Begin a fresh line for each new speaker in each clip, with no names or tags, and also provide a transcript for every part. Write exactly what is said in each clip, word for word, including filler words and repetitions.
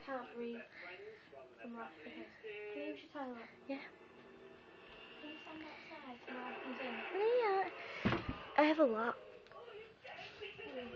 can't breathe from laughing. Can you use your toilet?
Yeah.
Can you stand outside so no one comes in?
Yeah. I have a lot.
Mm.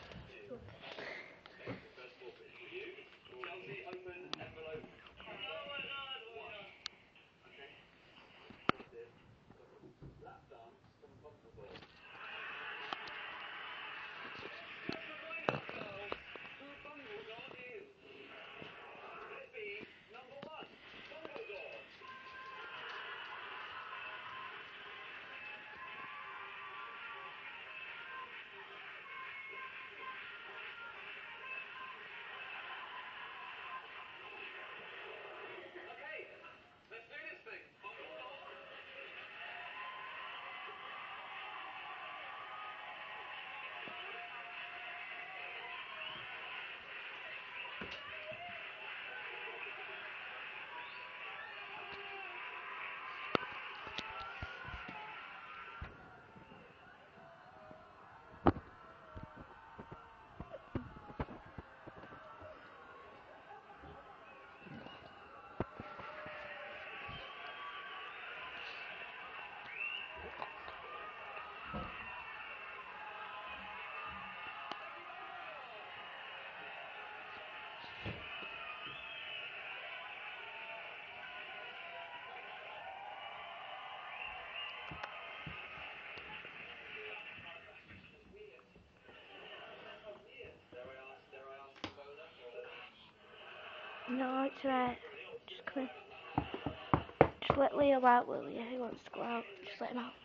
No, it's right. Just come in. Just let Leo out, will you? He wants to go out. Just let him out.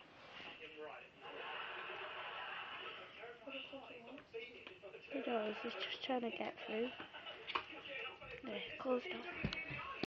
What do you think he wants?
He does. He's just trying to get through. There, closed door.